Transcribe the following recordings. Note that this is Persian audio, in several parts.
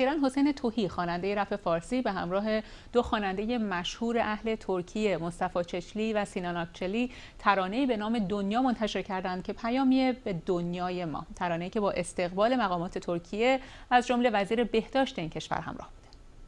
اخیراً حسین توحی خواننده رپ فارسی به همراه دو خواننده مشهور اهل ترکیه مصطفی چچلی و سینان آکچلی ترانه‌ای به نام دنیا منتشر کردند که پیامی به دنیای ما، ترانه‌ای که با استقبال مقامات ترکیه از جمله وزیر بهداشت این کشور همراه بود.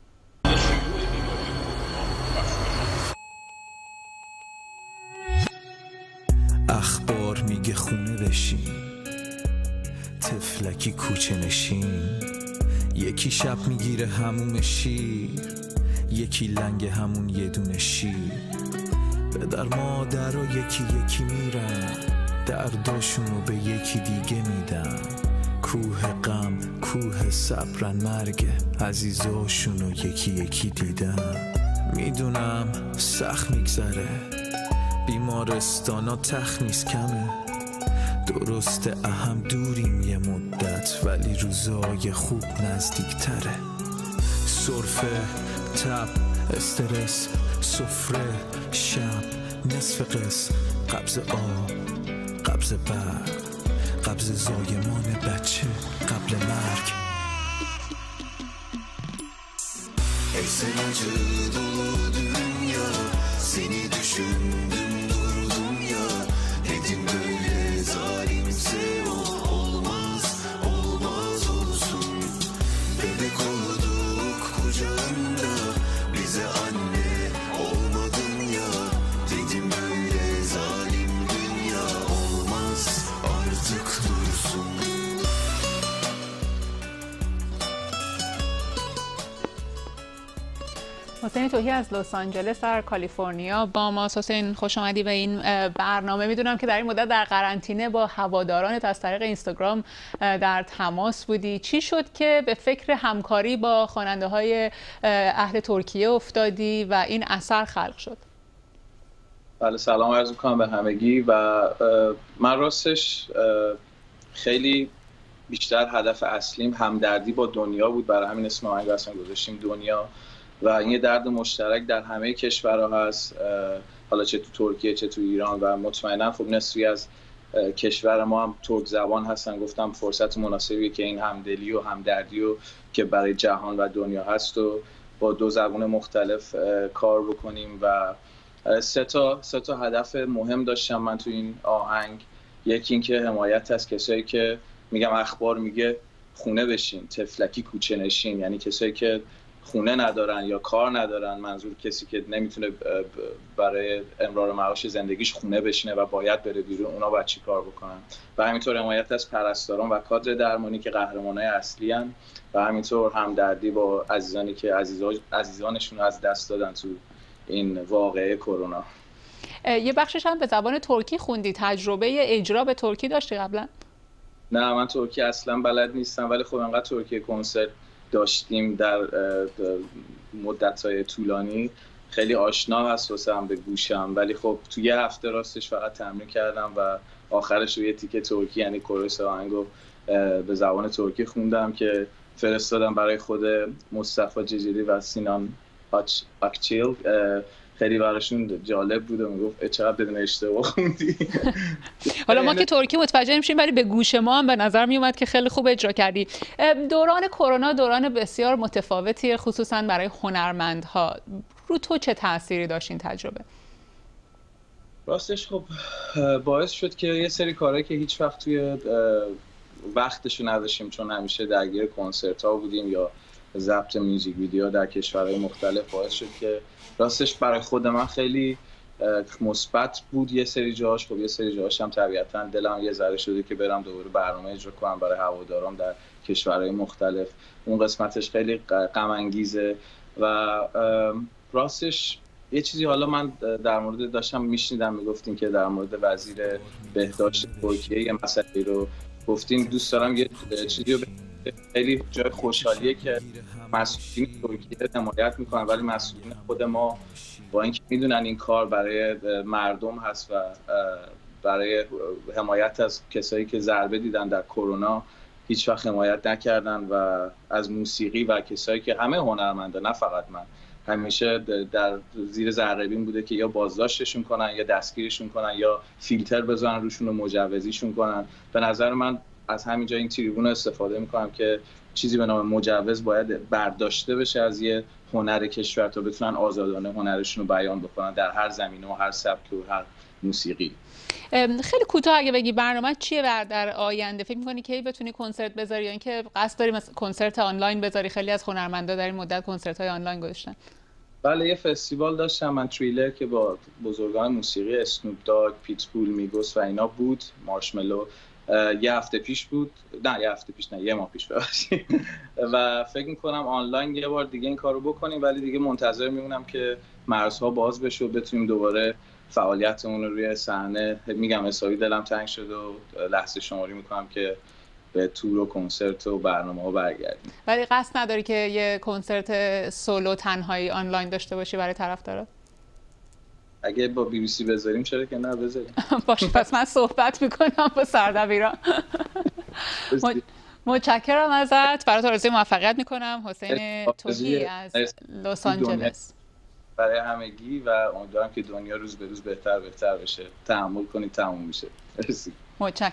اخبار میگه خونه بشین، تفلکی کوچه نشین، یکی شب میگیره هموم شیر، یکی لنگ همون یه دونه شیر. پدر مادر و یکی یکی میرن، درداشونو به یکی دیگه میدن. کوه غم کوه صبرن، مرگ عزیزاشونو یکی یکی دیدن. میدونم سخت میگذره، بیمارستانا تخت نیست کمه، درسته اهم دوریم یه مدت، ولی روزای خوب نزدیک تره. سرفه، تب، استرس، سفره، شب، نصف قسم، قبض آب، قبض برق، قبض زایمان بچه قبل مرگ. ای سنacı dolu dünya, seni düşündüm durdum ya. Dedim böyle zalimse o olmaz, olmaz olsun. Bebek olduk kucağında, bize anne olmadın ya. Dedim böyle zalim dünya olmaz, artık dursun. حسین توحی از لس آنجلس در کالیفرنیا با ماست. حسین خوش آمدی به این برنامه. میدونم که در این مدت در قرنطینه با هوادارانت از طریق اینستاگرام در تماس بودی. چی شد که به فکر همکاری با خواننده‌های اهل ترکیه افتادی و این اثر خلق شد؟ بله، سلام عرض می‌کنم به همگی. و من راستش خیلی بیشتر هدف اصلیم همدردی با دنیا بود، برای همین اسم آهنگ اصلا گذاشتیم دنیا. و این یه درد مشترک در همه کشورها هست، حالا چه تو ترکیه چه تو ایران، و مطمئنا خب نصفی از کشور ما هم ترک زبان هستن. گفتم فرصت مناسبیه که این همدلی و همدردی رو که برای جهان و دنیا هست و با دو زبان مختلف کار بکنیم. و سه تا هدف مهم داشتم من تو این آهنگ. یکی این که حمایت از کسایی که میگم اخبار میگه خونه بشین، تفلکی کوچه نشین، یعنی کسایی که خونه ندارن یا کار ندارن، منظور کسی که نمیتونه برای امرار معاش زندگیش خونه بشینه و باید بره بیرون، اونا باید چی کار بکنن. و همینطور حمایت از پرستاران و کادر درمانی که قهرمانای اصلی هن، و همینطور همدردی با عزیزانی که عزیزانشون از دست دادن تو این واقعه کرونا. یه بخشش هم به زبان ترکی خوندی. تجربه اجرا به ترکی داشتی قبلا؟ نه، من ترکی اصلا بلد نیستم، ولی خب انقدر ترکی کنسرت داشتیم در مدت‌های طولانی خیلی آشنا هست واسم به گوشم. ولی خب تو یه هفته راستش فقط تمرین کردم و آخرش رو یه تیکه ترکی، یعنی کورس آهنگو به زبان ترکی خوندم که فرستادم برای خود مصطفی چچلی و سینان آکچیل. خیلی براشون جالب بود و میگفت چقدر بدون اشتباه خوندی. حالا ما که ترکی متوجه میشیم، ولی به گوش ما هم به نظر میومد که خیلی خوب اجرا کردی. دوران کرونا دوران بسیار متفاوتیه، خصوصا برای هنرمندها. رو تو چه تأثیری داشت این تجربه؟ راستش خب باعث شد که یه سری کارهایی که هیچ وقت توی وقتشو نداشتیم، چون همیشه درگیر کنسرت ها بودیم یا ضبط میوزیک ویدیو در کشورهای مختلف، باعث شد که راستش برای خود من خیلی مثبت بود یه سری جاهاش. خب یه سری جاهاش هم طبیعتاً دلم یه ذره شده که برم دوباره برنامه اجرا کنم برای هوادارام در کشورهای مختلف. اون قسمتش خیلی غم انگیزه. و راستش یه چیزی حالا من در مورد داشتم میشنیدم میگفتین که در مورد وزیر بهداشت ترکیه یه مسئله رو گفتین. دوست دارم یه چیزی رو خیلی جای خوشحالیه که مسئولین ترکیه حمایت میکنن، ولی مسئولین خود ما با اینکه میدونن این کار برای مردم هست و برای حمایت از کسایی که ضربه دیدن در کرونا هیچ وقت حمایت نکردن. و از موسیقی و کسایی که همه هنرمندان، نه فقط من، همیشه در زیر ذره‌بین بوده که یا بازداشتشون کنن یا دستگیرشون کنن یا فیلتر بزنن روشون و مجوزیشون کنن. به نظر من از همینجا این تریبون رو استفاده میکنم که چیزی به نام مجوز باید برداشته بشه از یه هنر کشور تا بتونن آزادانه هنرشون رو بیان بکنن در هر زمینه و هر سبک و هر موسیقی. خیلی کوتاه اگه بگی برنامه چیه در آینده؟ فکر می‌کنی کی بتونی کنسرت بذاری یا اینکه قصد داری مثلا کنسرت آنلاین بذاری؟ خیلی از هنرمندا در این مدت کنسرت‌های آنلاین گذاشتن. بله یه فستیوال داشتم من تریلر که با بزرگان موسیقی اسنوپ داگ، پیتبول، میگوس و اینا بود، مارشملو. یه هفته پیش بود، یه ماه پیش ببخشید. و فکر میکنم آنلاین یه بار دیگه این کارو بکنیم، ولی دیگه منتظر میمونم که مرزها باز بشه و بتونیم دوباره فعالیتمون رو روی صحنه. میگم حسابی دلم تنگ شده و لحظه شماری میکنم که به تور و کنسرت و برنامه‌ها برگردیم. ولی قصد نداری که یه کنسرت سولو تنهایی آنلاین داشته باشی برای طرفدارات؟ اگه با بی بی سی بذاریم چرا که نه بذاریم. باشه پس من صحبت میکنم با سردبیران. متشکرم ازت، برات آرزوی موفقیت میکنم. حسین توهی از لس آنجلس. برای همگی و امیدوارم که دنیا روز به روز بهتر بشه. تحمل کنید تموم میشه. مرسی. متشکرم.